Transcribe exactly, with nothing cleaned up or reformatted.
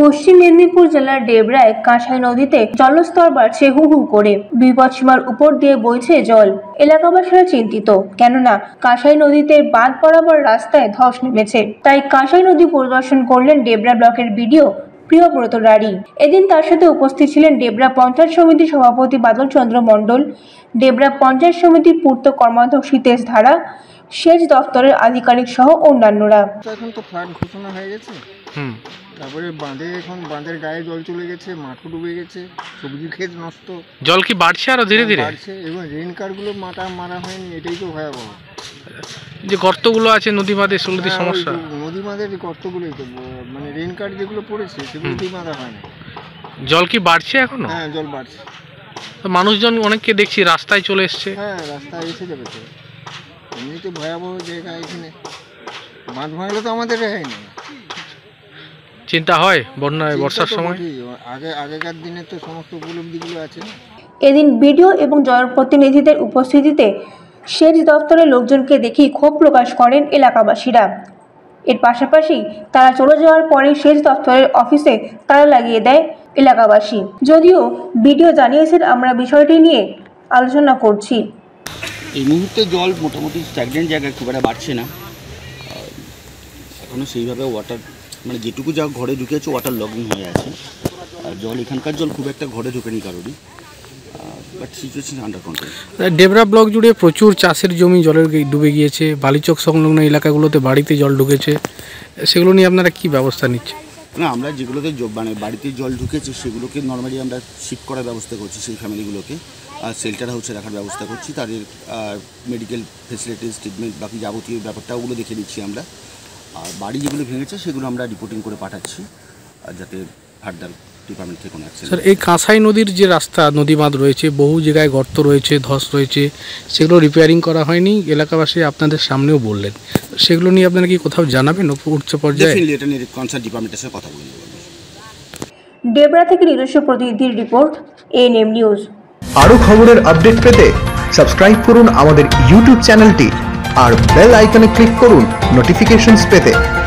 পশ্চিম মেদিনীপুর জেলার ডেবরায় কাঁসাই নদীতে জলস্তর বাড়ছে হু হু করে। বিপদসীমার উপর দিয়ে বইছে জল। এলাকাবাসীরা চিন্তিত, কেননা কাঁসাই নদীতে বাঁধ বরাবর রাস্তায় ধস নেমেছে। তাই কাঁসাই নদী পরিদর্শন করলেন ডেবরা ব্লকের বিডিও প্রিয়ব্রত রাঢ়ী। এদিন তার সাথে উপস্থিত ছিলেন ডেবরা পঞ্চায়েত সমিতির সভাপতি বাদল চন্দ্র মণ্ডল, ডেবরা পঞ্চায়েত সমিতির পূর্ত কর্মাধ্যক্ষ সীতেশ ধারা, সেচ দপ্তরের আধিকারিক সহ অন্যান্যরা। এখন তো ফ্লাড ঘোষণা হয়ে গেছে, হুম তারপরে বাঁধে এখন বাঁধের গায়ে জল চলে গেছে, মাঠও ডুবে গেছে, সবজি ক্ষেত নষ্ট। জল কি বাড়ছে আরো ধীরে ধীরে বাড়ছে এবং রেন কারগুলো মাটা মারা হয়নি, এটাই তো ভয়াবহ। যে গর্তগুলো আছে নদী বাঁধে সেগুলোতে সমস্যা, নদী বাঁধের গর্তগুলোই তো মানে রেন কার যেগুলো পড়েছে সেগুলোতেই মারা হয়নি। জল কি বাড়ছে এখনো? হ্যাঁ জল বাড়ছে, মানুষজন অনেককে দেখছি রাস্তায় চলে এসছে। হ্যাঁ রাস্তায় এসে যাবে তো, এমনিতে ভয়াবহ জায়গা এখানে, বাঁধ ভাঙলে তো আমাদের রেহাই নেই। চিন্তা হয় বন্যায় বর্ষার সময়, আগে আগেকার দিনে তো সমস্ত উপলব্ধিগুলো আছে। এদিন বিডিও এবং জনপ্রতিনিধিদের উপস্থিতিতে সেচ দপ্তরের লোকজনকে দেখে ক্ষোভ প্রকাশ করেন এলাকাবাসীরা। এর পাশাপাশি তারা চলে যাওয়ার পরে সেচ দপ্তরের অফিসে তালা লাগিয়ে দেয় এলাকাবাসী। যদিও বিডিও জানিয়েছেন, আমরা বিষয়টি নিয়ে আলোচনা করছি। এই মুহূর্তে জল মোটামুটি স্ট্যাগনেন্ট জায়গায় খুব একটা বাড়ছে না, এখনও সেইভাবে ওয়াটার মানে যেটুকু যা ঘরে ঢুকেছে ওয়াটার লগিং হয়ে আছে। আর জল এখানকার জল খুব একটা ঘরে ঢুকেনি কারোরই, but situation under control. Debra block জুড়ে প্রচুর চাষের জমি জলের ডুবে গিয়েছে, বালিচক সংলগ্ন এলাকাগুলোতে বাড়িতে জল ঢুকেছে, সেগুলো নিয়ে আপনারা কি ব্যবস্থা নিচ্ছেন? না, আমরা যেগুলোতে মানে বাড়িতে জল ঢুকেছে সেগুলোকে নর্মালি আমরা শিফট করার ব্যবস্থা করছি, সেই ফ্যামিলিগুলোকে আর শেল্টার হাউসে রাখার ব্যবস্থা করছি। তাদের মেডিকেল ফেসিলিটিস, ট্রিটমেন্ট, বাকি যাবতীয় ব্যাপারটা ওগুলো দেখে নিচ্ছি আমরা। আর বাড়ি যেগুলো ভেঙেছে সেগুলো আমরা রিপোর্টিং করে পাঠাচ্ছি, আর যাতে ফার্দার ডিপার্টমেন্ট থেকে কোনো অ্যাকশন। স্যার, এই কাঁসাই নদীর যে রাস্তা, নদী বাঁধ রয়েছে, বহু জায়গায় গর্ত রয়েছে, ধস রয়েছে, সেগুলো রিপেয়ারিং করা হয়নি, এলাকাবাসী আপনাদের সামনেও বললেন, সেগুলো নিয়ে আপনারা কি কোথাও জানাবেন উচ্চ পর্যায়ে? এটা নিয়ে কনসার্ন ডিপার্টমেন্টের সাথে কথা বলে নেব। ডেবরা থেকে নিজস্ব প্রতিনিধির রিপোর্ট, এএনএম নিউজ। আরো খবরের আপডেট পেতে সাবস্ক্রাইব করুন আমাদের ইউটিউব চ্যানেলটি আর বেল আইকনে ক্লিক করুন নোটিফিকেশনস পেতে।